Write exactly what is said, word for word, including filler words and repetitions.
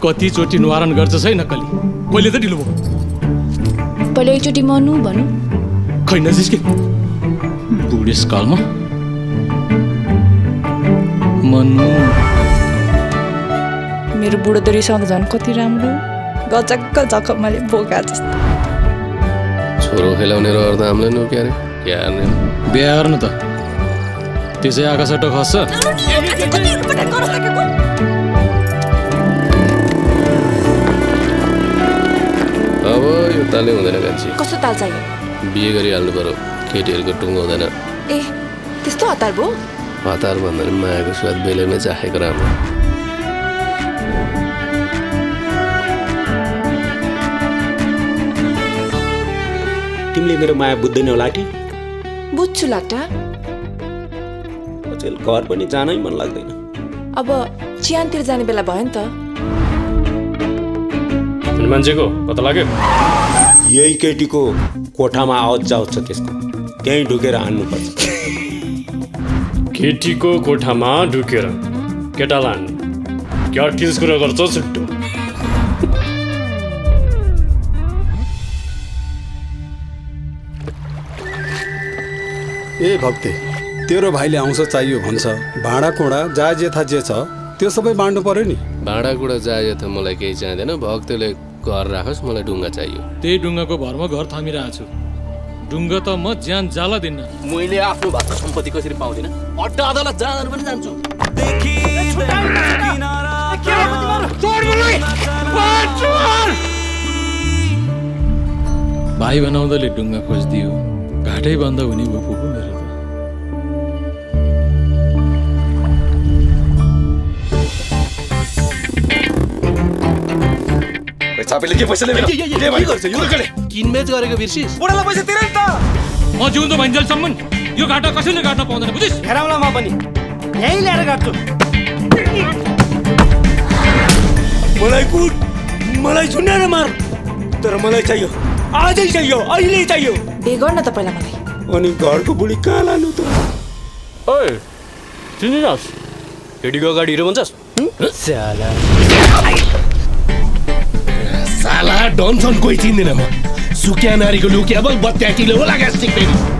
कतिचोटि निवारण गर्छ है नक्कली कहिले त ढिलो भयो पहिले एकचोटि मनु भनु खै नजिस्के बुढेसकालमा मनु मेरो बुढोदरीसँग झन् कति राम्रो गजक्क झकमाले बोका जस्तो छोरो खेलाउने र अर्थ हामीले नु क्यारे क्यार्ने बिहा गर्नु त त्यसै आकाशबाट खस्छ अब यो तालले हुँदैन कान्छी कस्तो ताल चाहियो बिहे गरिहाल्नु पर्यो केटीहरूको टुङ्गो हुँदैन ए त्यस्तो हतार भयो हतार भन्दा पनि मायाको स्वाद बेलैमा चाखेको राम्रो तिमीले मेरो माया बुझ्दैनौ लाटी बुझ्छु लाटा अचेल घर पनि जानै मन लाग्दैन अब चियानतिर जाने बेला भयो नि त मान्छेको कता लाग्यो यही केटीको कोठामा आवाज जाउँछ त्यसको त्यहीँ ढुकेर हान्नुपर्छ केटीको कोठामा ढुकेर केटालाई हान्नु क्या ठिस कुरा गर्छ छुट्टो ए भक्ति तेरो भाइले आउँछ चाहियो भन्छ भाँडा कुँडा जायज यथा जे छ त्यो सबै बाँड्नु पर्यो नि भाँडा कुँडा जायज यथा मलाई केही चाहिँदैन भक्तले घर राखोस् मलाई ढुङ्गा चाहियो त्यही ढुङ्गाको भरमा घर थामिरहेको छु ढुङ्गा त म ज्यान जाला दिन्न मैले आफ्नो भातको सम्पत्ति कसरी पाउँदिन अड्डा अदालत जाँदा पनि जान्छु भाइ बनाउँदाले ढुङ्गा खोजिदियो घाटै बन्द हुने भयो पुगु मेरो त चापेले के पैसा ल्यायो के भनि गर्छ यो गले किनबेच गरेको बिर्सिस बुढालाई पैसा तिरे नि त म जिउँदो भइन्जेलसम्म यो घाटा कसैले गाड्न पाउँदैन बुझिस हेराउला म पनि यही ल्याएर गाड्छु मलाई कुट मलाई छुन्ने मार तर मलाई चाहियो आजै चाहियो अहिले चाहियो बे गर्न त पहिला मलाई अनि घरको बुढी कहाँ लानु त ओए चिनिरास केटीको अगाडि हिरो भन्छस् साला साला डनसन कोही चिन्दैन म सुक्या नारीको लुक्या बल बत्याटिलो होला ग्यास्ट्रिक